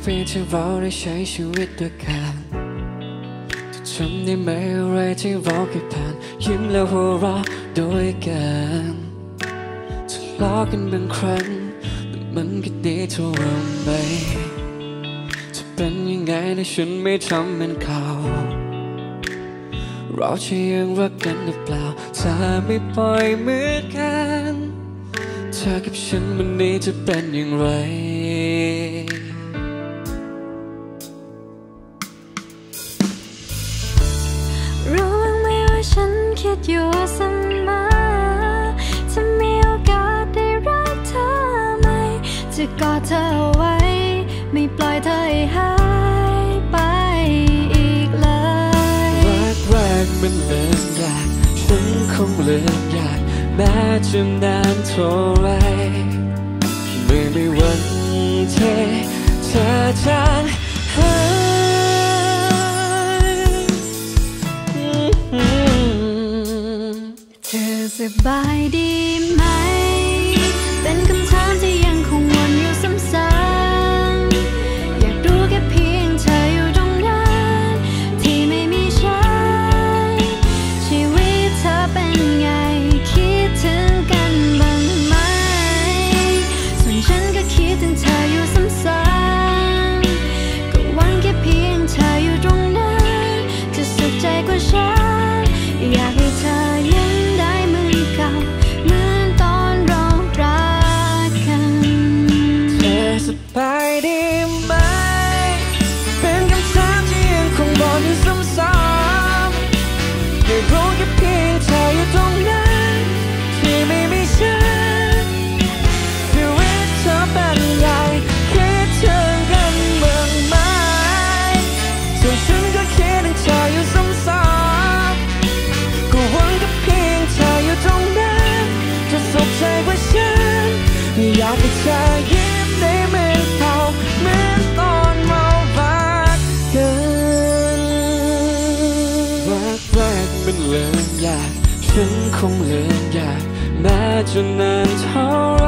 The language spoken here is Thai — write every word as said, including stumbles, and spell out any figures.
ปีที่เราได้ใช้ชีวิตด้วยกันจำได้ไหมอะไรที่เราเคยผ่านยิ้มแล้วหัวเราะด้วยกันทะเลาะกันบางครั้งแต่มันก็ดีเท่าไหร่จะเป็นยังไงถ้าฉันไม่ทำเหมือนเขาเราจะยังรักกันหรือเปล่าถ้าไม่ปล่อยมือกันเธอกับฉันวันนี้จะเป็นอย่างไรรู้บ้างไหมว่าฉันคิดอยู่เสมอถ้ามีโอกาสได้รักเธอไหมจะกอดเธอเอาไว้ไม่ปล่อยเธอให้หายไปอีกเลยรักแรกมันเริ่มยากฉันคงเริ่มยากแม้จะนานเท่าไรเมื่อไม่วันที่เธอจางหายเธอสบายดีไหมเป็นคำถามที่ยังคงวนอยู่ซ้ำๆอยากรู้แค่เพียงเธออยู่ตรงนั้นที่ไม่มีฉันชีวิตเธอเป็นไงคิดถึงกันบ้างไหมส่วนฉันก็คิดถึงเธออยู่ซ้ำๆก็หวังแค่เพียงเธออยู่ตรงนั้นจะสุขใจกว่าฉันอยากให้เธอยังได้เหมือนเก่าเหมือนตอนเรารักกันเธอสบายดีไหมเป็นคำถามที่ยังคงวนอยู่ซ้ำๆได้รู้แค่เพียงเธออยู่ตรงนั้นที่ไม่มีฉันชีวิตเธอเป็นไงคิดถึงกันบ้างไหมส่วนฉันก็คิดถึงเธออยู่ซ้ำๆก็หวังแค่เพียงเธออยู่ตรงนั้นจะสุขใจกว่าฉันอยากให้เธอยิ้มได้เหมือนเก่าเหมือนตอนเรารักกันรักแรกมันเริ่มยากฉันคงเริ่มยากแม้จะนานเท่าไร